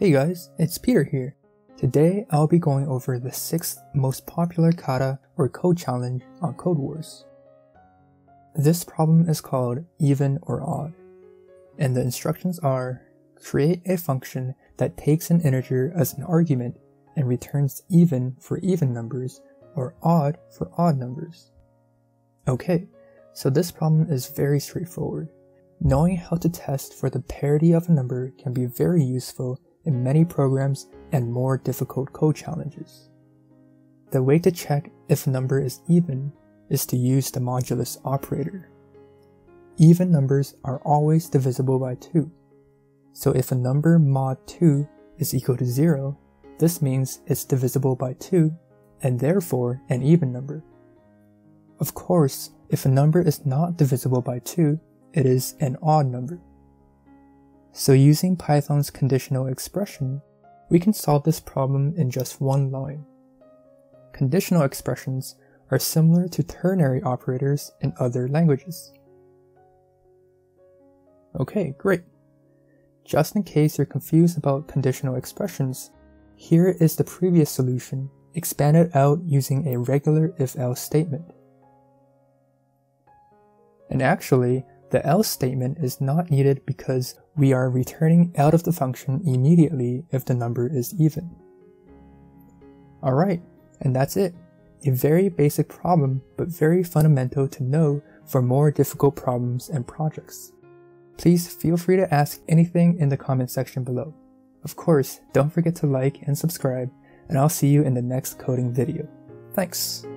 Hey guys, it's Peter here. Today I'll be going over the 6th most popular kata or code challenge on Codewars. This problem is called even or odd, and the instructions are: create a function that takes an integer as an argument and returns even for even numbers or odd for odd numbers. Okay, so this problem is very straightforward. Knowing how to test for the parity of a number can be very useful in many programs and more difficult code challenges. The way to check if a number is even is to use the modulus operator. Even numbers are always divisible by 2. So if a number mod 2 is equal to 0, this means it's divisible by 2 and therefore an even number. Of course, if a number is not divisible by 2, it is an odd number. So using Python's conditional expression, we can solve this problem in just one line. Conditional expressions are similar to ternary operators in other languages. Okay, great. Just in case you're confused about conditional expressions, here is the previous solution expanded out using a regular if-else statement. And actually, the else statement is not needed because we are returning out of the function immediately if the number is even. Alright, and that's it. A very basic problem, but very fundamental to know for more difficult problems and projects. Please feel free to ask anything in the comment section below. Of course, don't forget to like and subscribe, and I'll see you in the next coding video. Thanks!